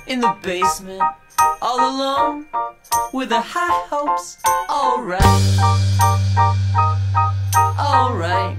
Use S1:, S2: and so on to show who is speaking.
S1: in the basement, all alone, with the high hopes. Alright, alright.